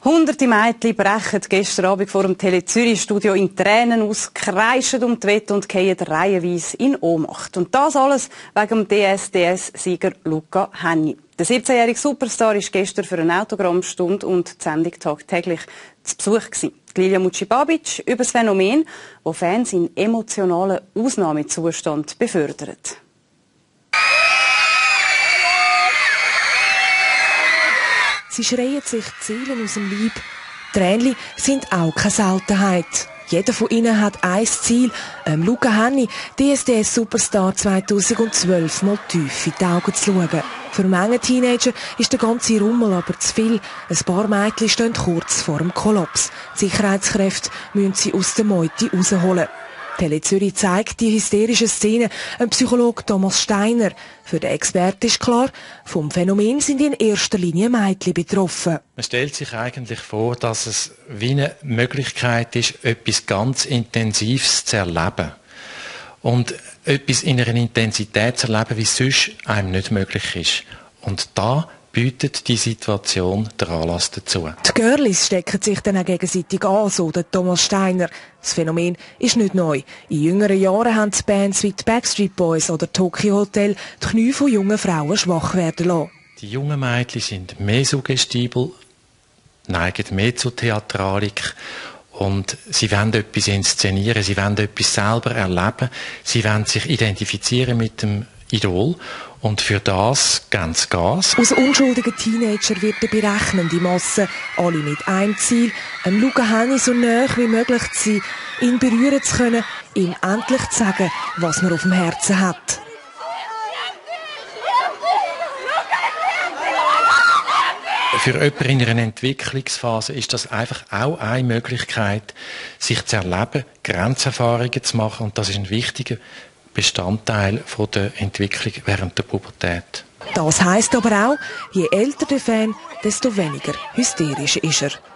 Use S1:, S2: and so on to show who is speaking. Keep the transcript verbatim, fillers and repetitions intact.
S1: Hunderte Mädchen brechen gestern Abend vor dem Tele-Zürich-Studio in Tränen aus, kreischen um die Wette und fallen reihenweise in Ohnmacht. Und das alles wegen dem D S D S-Sieger Luca Hänni. Der siebzehnjährige Superstar war gestern für eine Autogrammstunde und die Sendung tagtäglich zu Besuch gewesen. Lilia Mucibabic über das Phänomen, das Fans in emotionalen Ausnahmezustand befördert.
S2: Sie schreien sich die Seelen aus dem Leib. Tränchen sind auch keine Seltenheit. Jeder von ihnen hat ein Ziel, ähm, Luca Hänni, D S D S-Superstar zweitausendzwölf, mal tief in die Augen zu schauen. Für manche Teenager ist der ganze Rummel aber zu viel. Ein paar Mädchen stehen kurz vor dem Kollaps. Die Sicherheitskräfte müssen sie aus der Meute rausholen. Tele Zürich zeigt die hysterische Szene ein Psychologe Thomas Steiner. Für den Experten ist klar, vom Phänomen sind in erster Linie Mädchen betroffen.
S3: Man stellt sich eigentlich vor, dass es wie eine Möglichkeit ist, etwas ganz Intensives zu erleben. Und etwas in einer Intensität zu erleben, wie es sonst einem nicht möglich ist. Und da bietet die Situation den Anlass dazu.
S2: Die Girlies stecken sich dann auch gegenseitig an, so der Thomas Steiner. Das Phänomen ist nicht neu. In jüngeren Jahren haben die Bands wie die Backstreet Boys oder Tokyo Hotel die Knie von jungen Frauen schwach werden lassen.
S3: Die jungen Mädchen sind mehr suggestibel, neigen mehr zur Theatralik und sie wollen etwas inszenieren, sie wollen etwas selber erleben, sie wollen sich identifizieren mit dem Idol. Und für das ganz Gas.
S2: Aus unschuldigen Teenager wird eine berechnende Masse. Alle mit einem Ziel, einem Luca Hänni so nahe wie möglich zu sein, ihn berühren zu können, ihm endlich zu sagen, was man auf dem Herzen hat.
S3: Für jemanden in einer Entwicklungsphase ist das einfach auch eine Möglichkeit, sich zu erleben, Grenzerfahrungen zu machen. Und das ist ein wichtiger Bestandteil von der Entwicklung während der Pubertät.
S2: Das heisst aber auch, je älter der Fan, desto weniger hysterisch ist er.